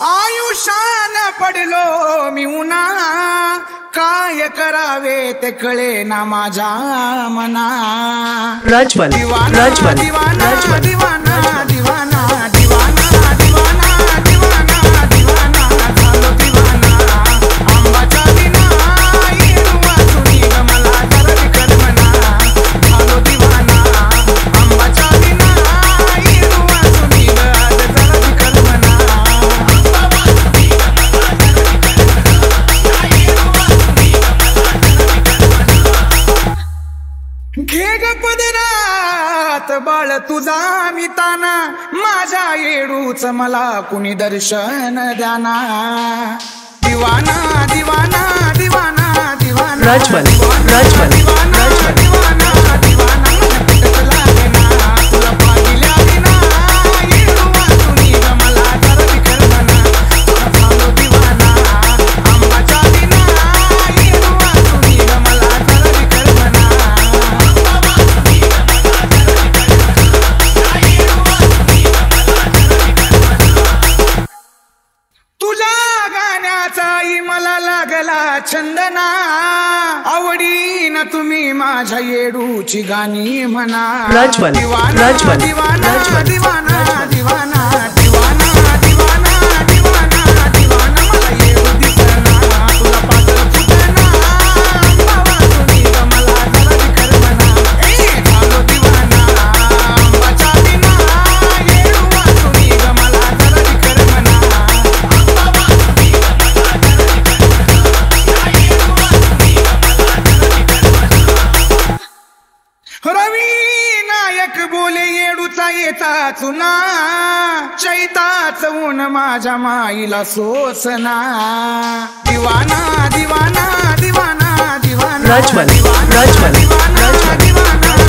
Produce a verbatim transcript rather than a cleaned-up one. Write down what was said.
आयुष्यान पडलो मी उन्हा, काय करावे ते कळे ना माझ्या मना. प्रज्वल दिवाना प्रज्वल दिवाना प्रज्वल दिवाना दिवाना दिवाना दिवाना दिवाना दिवाना झालो दिवाना. आंबाच्या विना येणू वाचुनी ग मला जरा कल्पना. झालो दिवाना आंबाच्या विना येणू वाचुनी ग आज जरा कल्पना. घे ग पदरात बाळ तुझा मिताना, माझ्या येडूच मला कुणी दर्शन द्याना. दिवाना दिवाना दिवाना दिवाना प्रज्वल दिवाना प्रज्वल प्रज्वल दिवाना दिवाना पिटत लागेना तुला पाहिल्या विना. येडू वाचुनी ग मला जरा कल्पना. झालो दिवाना आंबाच्या विना. येडू वाचुनी ग मला जरा कल्पना. तुझ्या गाण्याचाही मला लागला चंदना. आवडीन तुम्ही माझ्या येडूची गाणी म्हणा. प्रज्वल दिवाना प्रज्वल दिवाना प्रज्वल दिवाना दिवाना दिवाना दिवाना दिवाना दिवाना मला येडू दिसना. तुला पातळ फुटना बाबा तुम्ही ग मला जरा कल्पना. ए झालो दिवाना आंबाच्या विना. येडू वाचुनी ग मला जरा कल्पना. रवी नायक बोले येडूचा येता चुना. चैताच ऊन माझ्या माईला सोसना. दिवाना दिवाना दिवाना दिवाना प्रज्वल दिवाना प्रज्वल दिवाना प्रज्वल दिवाना